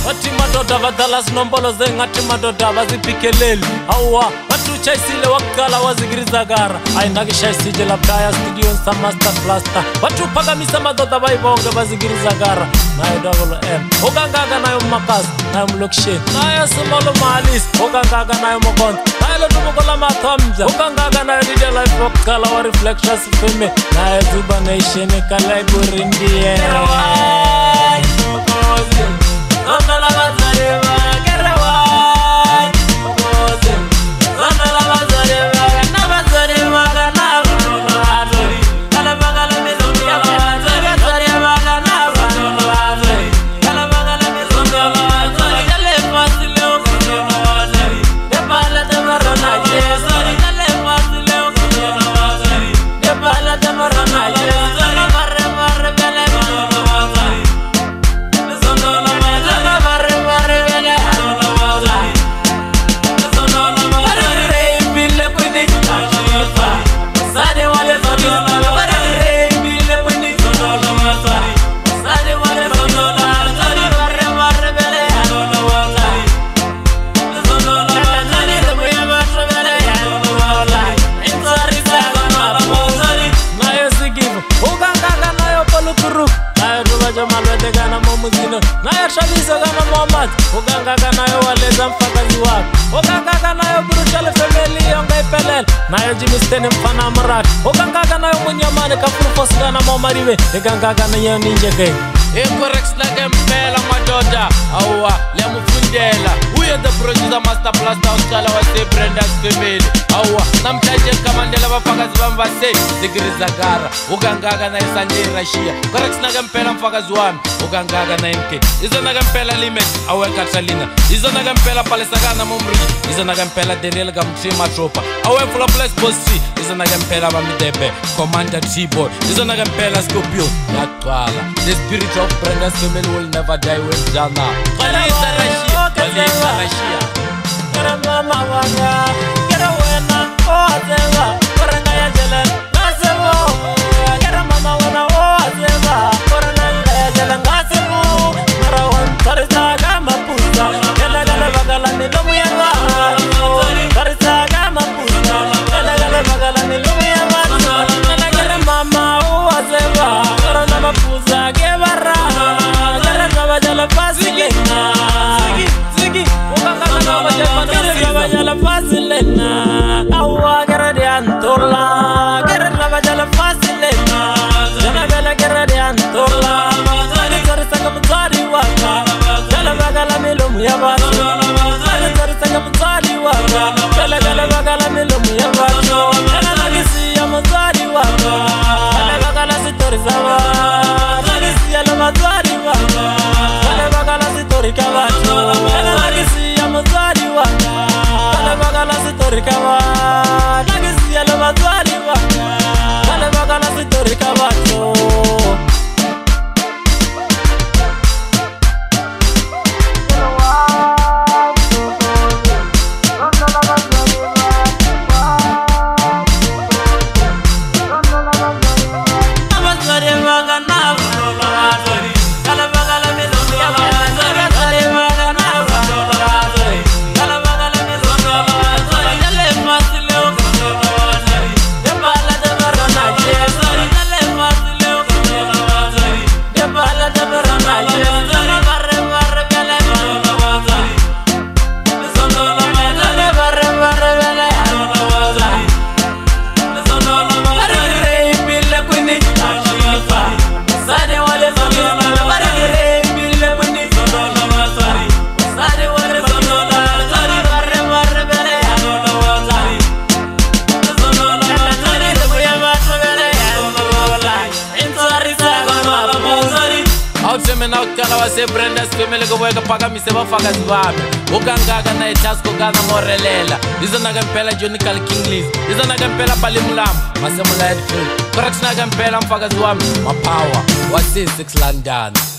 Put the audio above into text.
Wathi madoda badala sinombolo zengathi madoda baziphikeleli awwa wathi uchayisile waqala wazigirizakara hayi ndakishayisile lapha studio sa master blaster wathi uphakamisa madoda bayibonke bazigirizakara nayo double M okangaka nayo makazi nayo mlokisheni nayo simolo malis okangaka nayo mokonto nayo lodubuko lamathamza okangaka nayo DJ Life waqala wa reflections feme nayo Zuba Nation kala iburindiye nayo shabisa kama Muhammad okangaka nayo waleza mfakazi wako okangaka nayo brutal family ongaipelele nayo Jimmy Stene mfana mrat okangaka nayo munyamane kafurufos kana momariwe ekangaka nayo ninja gang Forex like mpela madoda awwa liyamufundela uye the producer master blaster usala wase Brenda's family awwa namhlanje kamandela bafakazi bami base zigirizakara ukangaka nayo Sunday Russia Forex like mpela mfakazi wami ukangaka nayo MK izona kampela limit awe Catalina izona kampela palesakana momri izona kampela Daniel Gamtrima Tropa awe full place bossy izona kampela bamidebe Commander T-Boy izona kampela Scorpio yaqala the spirit of Brenda's family will never die when Jana Kalisa Russia Kera mama wanga Kera wena oazenga Koranga ya jela Ngasemo Kera mama wana oazenga Koranga ya jela ngasemo Kera wan Karisa gama pusa Kela gale bagala nilomu yanga Karisa gama pusa Kela gale bagala nilomu yanga Kera mama oazenga Koranga mapusa Gebara Jala fasilena Ziggy Ukangaka na jala fasilena Awa gara de antola Gara jala fasilena Jala bela gara de antola Zali zari sanga mzari waka Jala bagala milumu ya bato Zali zari sanga mzari waka Jala bagala milumu ya bato Jala nagisi ya mzari waka Jala bagala sitori zawa Nagisi ya mzari waka Kabato, nagisi ya mazali waka. Kale bagala sitori kabato, nagisi ya mazali waka. Kale bagala sitori kabato. Kala wase Brenda's family go weka paka mise bafakazi bami ukangaka na etasko kana morelela izona kampela Johnny Cal King Liz izona kampela Balimulama masemula Edfield correction kampela mfakazi wami mapower wase 6 London